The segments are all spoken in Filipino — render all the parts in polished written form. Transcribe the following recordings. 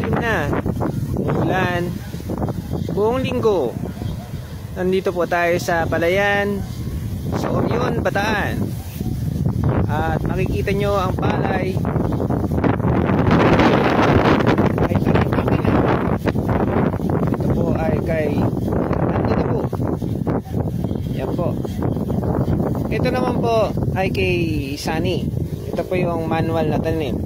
madilim na. Umulan. Buong linggo. Nandito po tayo sa Palayan, sa Orion, Bataan. At makikita nyo ang palay. Ay tanim akin. Ito po ay kay nandito po. Yan po. Ito naman po ay kay Sunny. Ito po yung manual na tanim.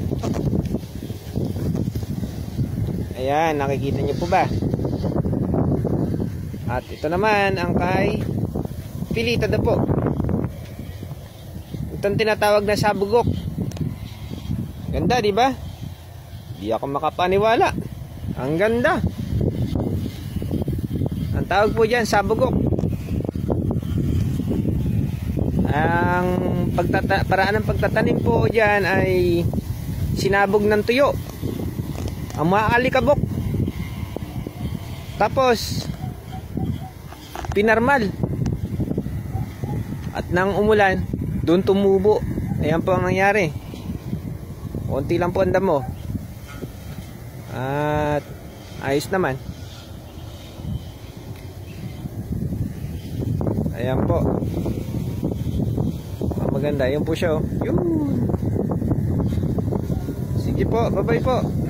Ayan, nakikita nyo po ba? At ito naman ang kay Pilita na po. Itong tinatawag na sabugok. Ganda, di ba? Di ako makapaniwala. Ang ganda. Ang tawag po dyan, sabugok. Ang paraan ng pagtatanim po dyan ay sinabog ng tuyo. Ang mga alikabok. Tapos pinarmal. At nang umulan, doon tumubo. Ayan po ang nangyari. Konti lang po ang damo. At ayos naman. Ayan po. Maganda. Yun po siya. Yun. Sige po. Bye bye po.